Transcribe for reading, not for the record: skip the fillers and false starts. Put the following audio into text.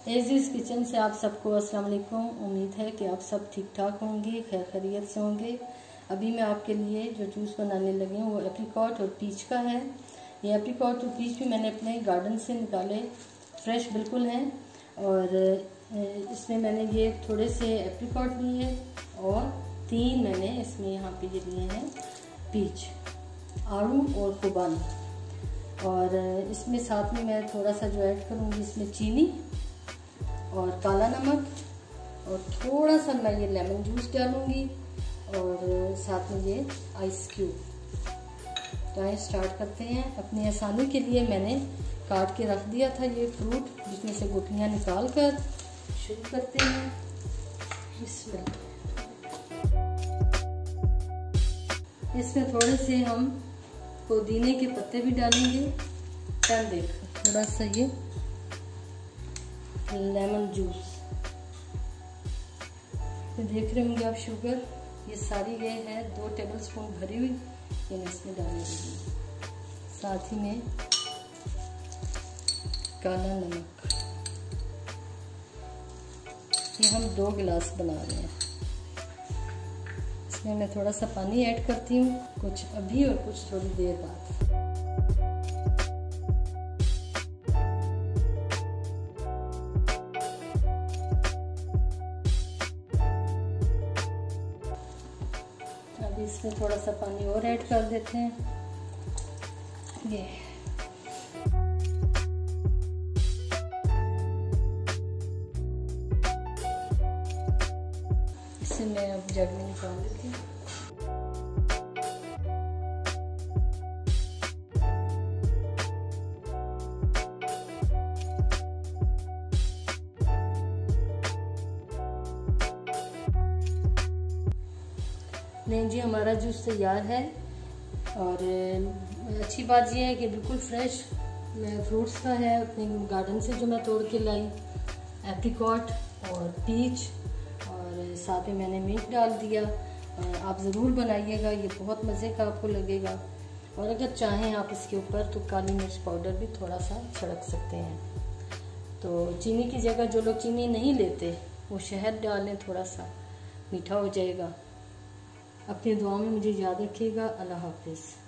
Aegis kitchen से आप सबको अस्सलाम वालेकुम। उम्मीद है कि आप सब ठीक ठाक होंगे, खैर खैरियत से होंगे। अभी मैं आपके लिए जो जूस बनाने लगी हूँ वो एप्रिकॉट और पीच का है। ये एप्रिकॉट और पीच भी मैंने अपने गार्डन से निकाले, फ्रेश बिल्कुल हैं। और इसमें मैंने ये थोड़े से एप्रिकॉट लिए और 3 मैंने इसमें यहाँ पे ये लिए हैं पीच, आड़ू और खुबानी। और इसमें साथ में मैं थोड़ा सा जो ऐड करूँगी इसमें चीनी और काला नमक और थोड़ा सा मैं ये लेमन जूस डालूँगी और साथ में ये आइस क्यूब। तो आइए स्टार्ट करते हैं। अपनी आसानी के लिए मैंने काट के रख दिया था ये फ्रूट, जिसमें से गुठलियाँ निकाल कर शुरू करते हैं। इसमें थोड़े से हम पुदीने के पत्ते भी डालेंगे। टन देख थोड़ा सा ये लेमन जूस, तो देख रहे होंगे आप शुगर, ये सारी ये है 2 टेबलस्पून भरी हुई, ये मैं इसमें डालेंगे। साथ ही में काला नमक, ये हम 2 गिलास बना रहे हैं। इसमें मैं थोड़ा सा पानी ऐड करती हूँ, कुछ अभी और कुछ थोड़ी देर बाद। अभी इसमें थोड़ा सा पानी और ऐड कर देते हैं। ये इसे मैं अब जग में निकाल देती हूँ। नहीं जी, हमारा जूस तैयार है। और अच्छी बात यह है कि बिल्कुल फ्रेश फ्रूट्स का है, अपने गार्डन से जो मैं तोड़ के लाई, एप्रिकॉट और पीच, और साथ में मैंने मिल्क डाल दिया। आप ज़रूर बनाइएगा, ये बहुत मज़े का आपको लगेगा। और अगर चाहें आप इसके ऊपर तो काली मिर्च पाउडर भी थोड़ा सा छिड़क सकते हैं। तो चीनी की जगह जो लोग चीनी नहीं लेते वो शहद डालें, थोड़ा सा मीठा हो जाएगा। अपनी दुआ में मुझे याद रखिएगा। अल्लाह हाफिज़।